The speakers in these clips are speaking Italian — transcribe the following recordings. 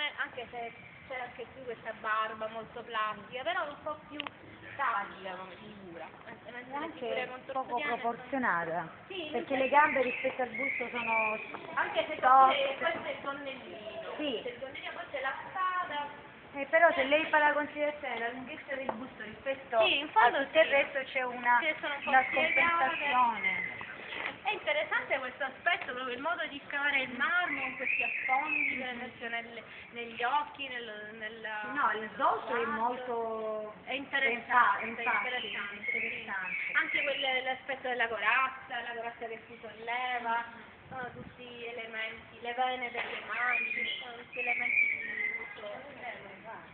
anche se c'è anche qui questa barba molto plastica, però un po' più stagida come figura. Anche poco proporzionata, sì, perché le gambe rispetto al busto sono anche se toste. questo è il gonnellino, Sì. il gonnellino, poi c'è la spada. Però se lei fa la considerazione della lunghezza del busto rispetto Sì, in a fondo tutto il resto c'è una scompensazione. È interessante questo aspetto, proprio il modo di scavare il marmo con questi affondi, per esempio negli occhi, No, il volto è molto interessante. interessante. Anche l'aspetto della corazza che si solleva, sono tutti elementi, le vene delle mani, sono tutti elementi di uso.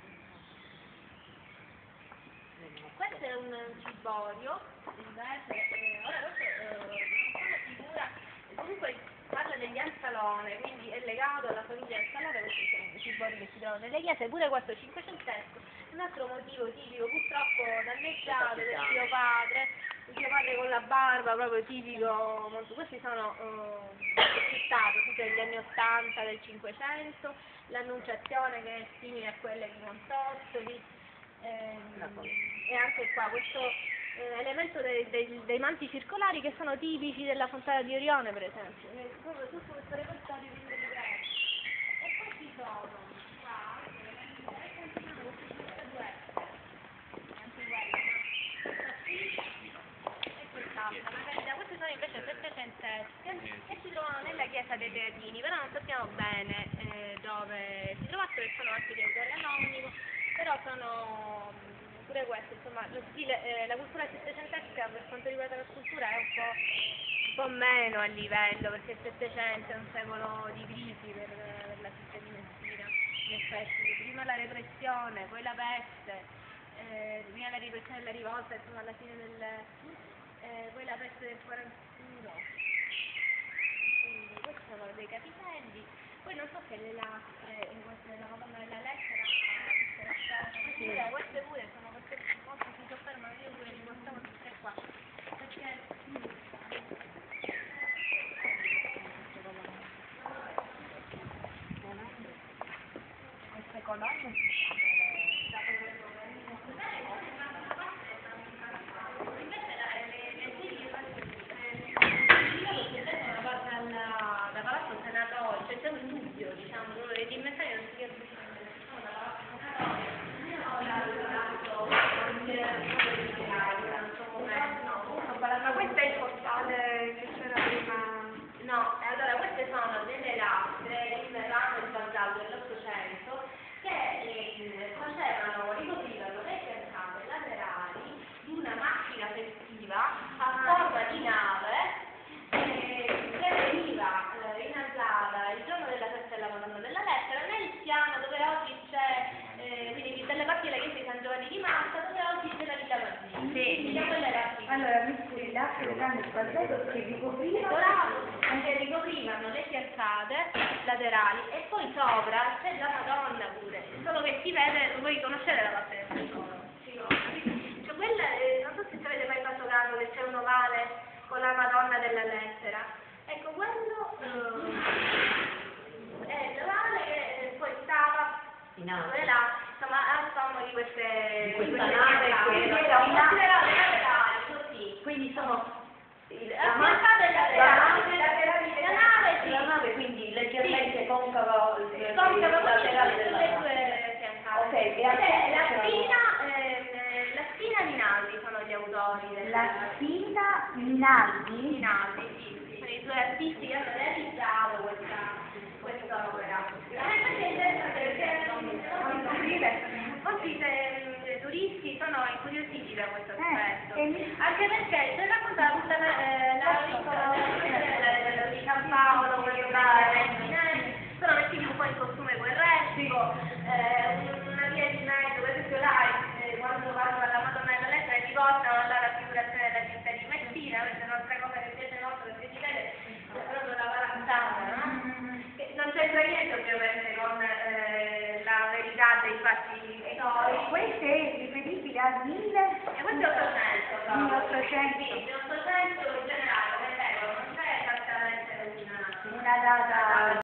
Questo è un ciborio, invece, ora questo una figura, comunque parla degli Anzalone, quindi è legato alla famiglia Anzalone, questi sono i cibori che si trovano nelle chiese, pure questo cinquecentesco, un altro motivo tipico, purtroppo danneggiato del mio padre con la barba, proprio tipico, molto, questi sono citato, tutti degli anni 80, del 500, l'Annunciazione che è simile a quelle di Montostoli, e anche qua questo elemento dei manti circolari che sono tipici della fontana di Orione, per esempio, proprio tutto questo repertorio di ingredienti. E poi ci sono qua queste due, anche questa e quest'altra, magari queste sono invece settecentesche che si trovano nella chiesa dei Teatini, però non sappiamo bene dove si trovassero, e sono anche di autore anonimo, però sono pure questo, insomma, lo stile, la cultura settecentesca per quanto riguarda la scultura è un po' meno a livello, perché il Settecento è un secolo di crisi per la città di Messina, in effetti, prima la repressione, poi la peste, prima la repressione della rivolta, insomma alla fine poi la peste del 41, quindi questi sono dei capitelli, poi non so se le lastre, questa è la Madonna della Lettera, queste pure sono queste molti si soffermano, io pure li portavo tutte qua, perché Queste colonne da Palazzo Senatorio, c'è un dubbio, diciamo, le dimensioni non si capiscono, ma questo è il portale che c'era prima. No, allora queste sono delle lastre in rame e basalto dell'Ottocento che ricoprivano le fiancate laterali di una macchina festiva a forma di nave che veniva innalzata il giorno della festa della Madonna della Lettera nel piano dove oggi c'è, quindi delle parti della chiesa di San Giovanni di Malta, dove oggi c'è la Villa Mazzini. Sì. allora mi scusi, l'altro grande spazio che ricoprivano le fiancate laterali e poi sopra c'è la Madonna pure, solo che si vede, voi conoscete la parte del balcone? Cioè quella, non so se ci avete mai fatto caso che c'è un ovale con la Madonna della Lettera, ecco quello è l'ovale che poi stava là, insomma al sommo di queste nave che era una laterali così, quindi sono la nave quindi leggermente concava laterale delle due fiancate. La Spina Rinaldi sono gli autori la Spina Rinaldi? Rinaldi, sì, sono i due artisti che hanno realizzato questa opera. È interessante perché molti turisti sono incuriositi da questo aspetto, anche perché se racconta tutta di San Paolo, quando sono vestiti un po' in costume guerresco, una via di mezzo, per esempio là, quando vanno alla Madonna della Lettera ti portano alla raffigurazione della città di Messina, questa è un'altra cosa che piace molto perché si vede proprio la Valantana, no? Che non c'entra niente ovviamente con la verità dei fatti storici. Questo è riferibile al 1000? E questo è 800, 1800. Sì, 800 in generale, non c'è esattamente una data